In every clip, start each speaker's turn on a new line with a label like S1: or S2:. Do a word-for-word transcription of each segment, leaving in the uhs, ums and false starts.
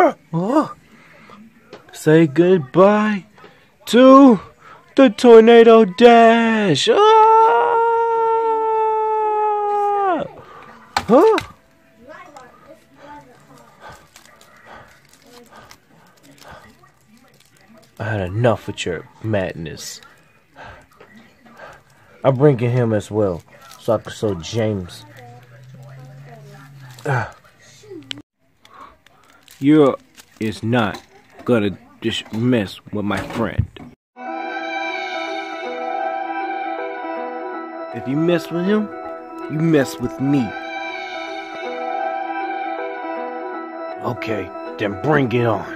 S1: Oh. Say goodbye to the tornado dash. Oh. Huh? I had enough with your madness. I'm bringing him as well, so I can show James. Ah. You is not gonna just mess with my friend. If you mess with him, you mess with me. Okay, then bring it on.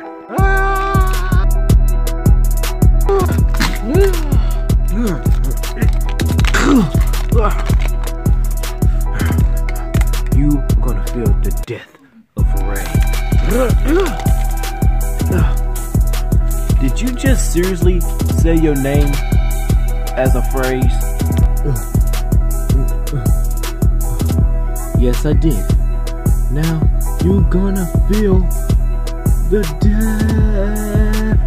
S1: You are gonna feel the death of Ray. Did you just seriously say your name as a phrase? Yes, I did. Now you're gonna feel the death.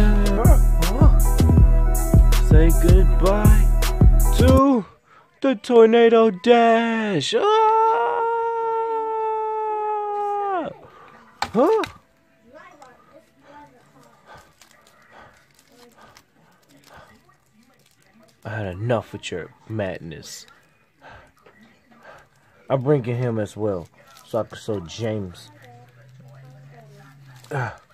S1: Say goodbye to the tornado dash. Ah! Huh? I had enough with your madness. I'm bringing him as well, so I can show James. Ah.